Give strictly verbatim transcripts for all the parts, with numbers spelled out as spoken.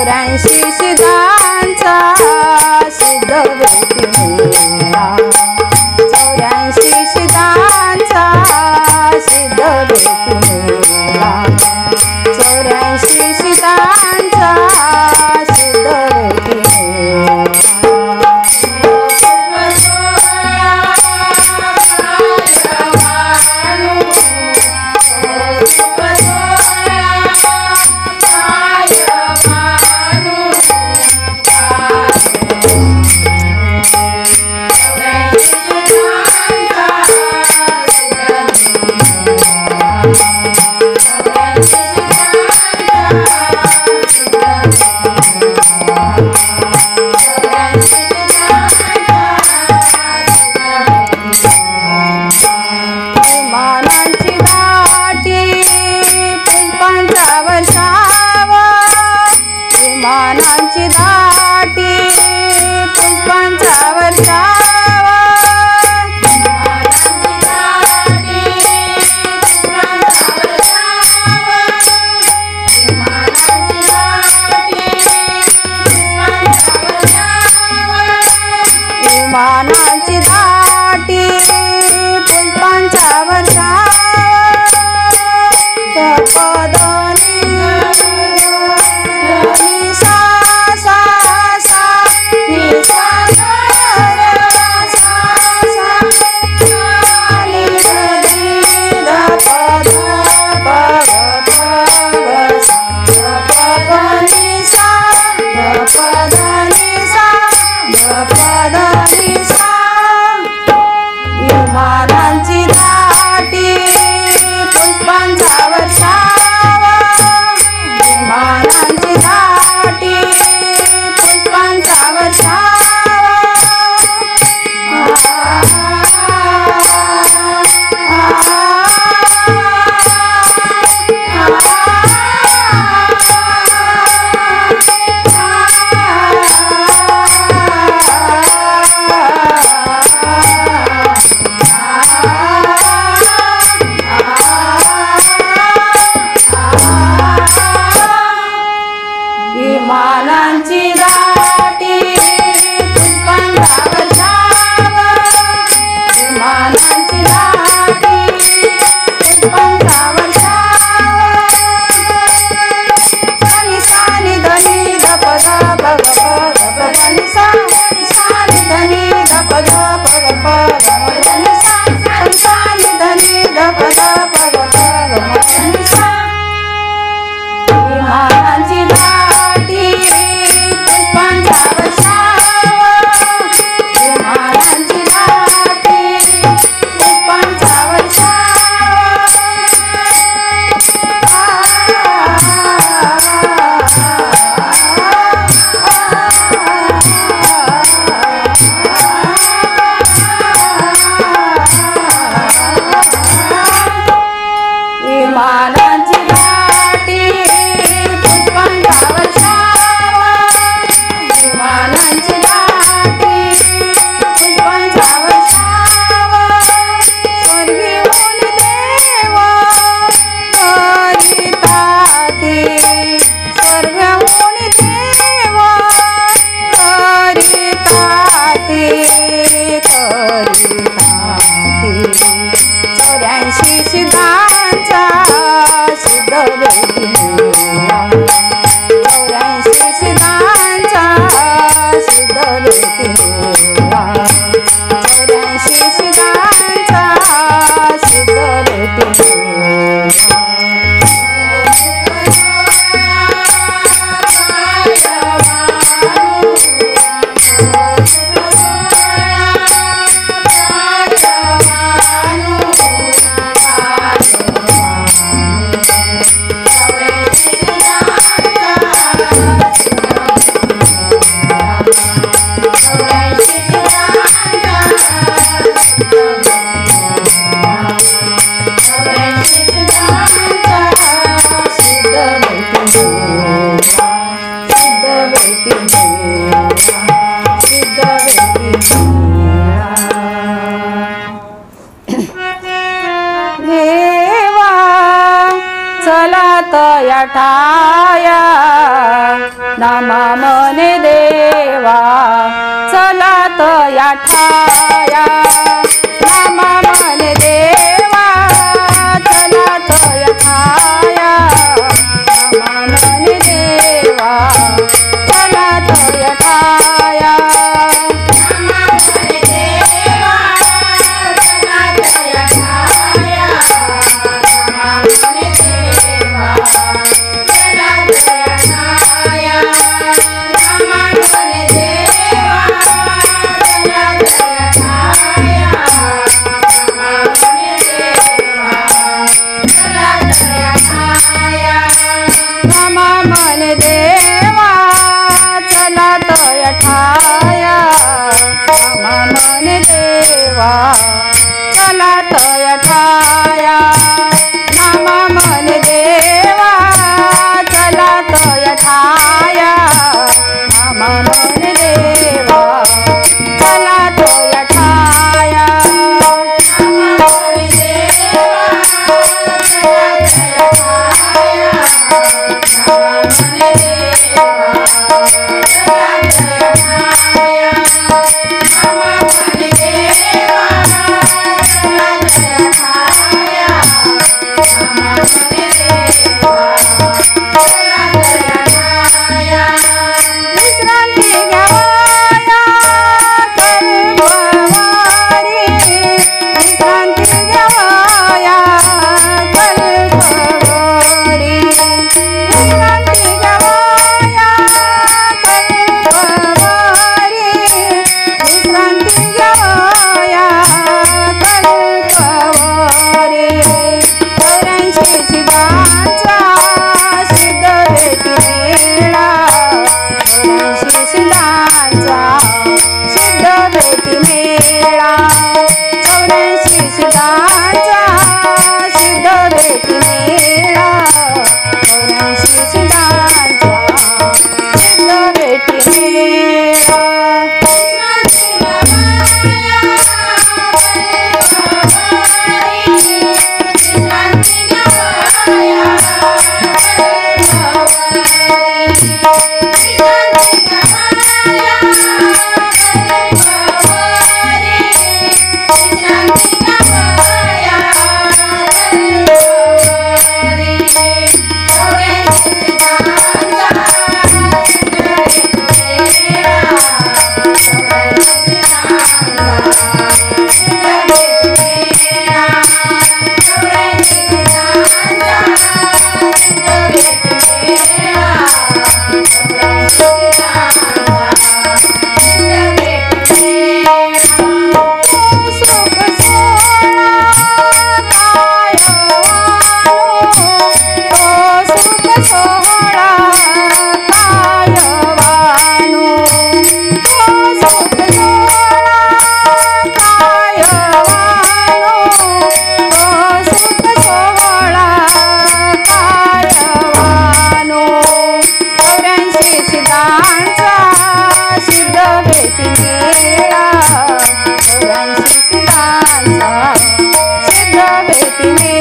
चौऱ्याऐंशी सिद्धांचा सिद्ध वेटी मेळा, चौऱ्याऐंशी सिद्धांचा सिद्ध वेटी मेळा, चौऱ्याऐंशी सिद्धांचा सिद्ध वेटी मेळा. विमानांची दाटी पुष्पांचा वर्षाव, विमानांची दाटी पुष्पांचा वर्षाव. विमानांची दाटी पुष्पांचा वर्षाव, विमानांची दाटी पुष्पांचा वर्षाव. विमानांची दाटी पुष्पांचा वर्षाव, विमानांची दाटी पुष्पांचा वर्षाव. सानी सानी धनी धप धप गप गप धनी सा, सानी धनी धप धप गप गप धनी सा, सानी धनी धप धप गप गप धनी सा. विमानांची दाटी पुष्पा नामा मने देवा चला तया ठाया नामा मने देवा चला तया ठाया नामा मने देवा चला तया ठाया नामा मने देवा चला तया ठाया नामा मने देवा चला तया ठाया नामा मने देवा चला तया ठाया नामा मने देवा चला तया ठाया नामा मने देवा चला तया ठाया नामा मने देवा चला तया ठाया नामा मने देवा चला तया ठाया नामा मने देवा चला तया ठाया नामा मने देवा चला तया ठाया नामा मने देवा चला तया ठाया नामा मने देवा चला तया ठाया नामा मने देवा चला तया ठाया विश्रांती घ्यावया कल्पवारी विश्रांती घ्यावया कल्पवारी विश्रांती घ्यावया कल्पवारी विश्रांती घ्यावया कल्पवारी चौऱ्याऐंशी सिद्धांचा सिद्ध भेटी मेळा चौऱ्याऐंशी सिद्धांचा सिद्ध भेटी मेळा चौऱ्याऐंशी सिद्धांचा सिद्ध भेटी मेळा चौऱ्याऐंशी सिद्धांचा सिद्ध भेटी मेळा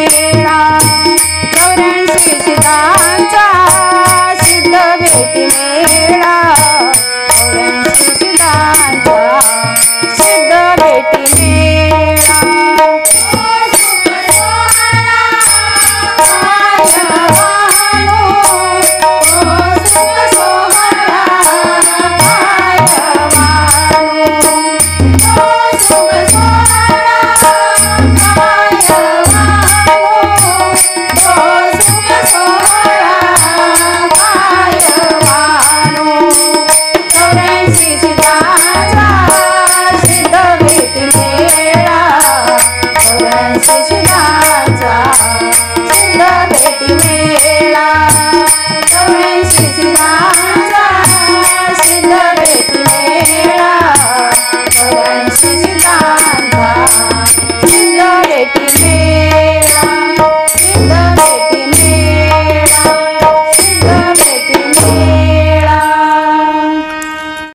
भेटी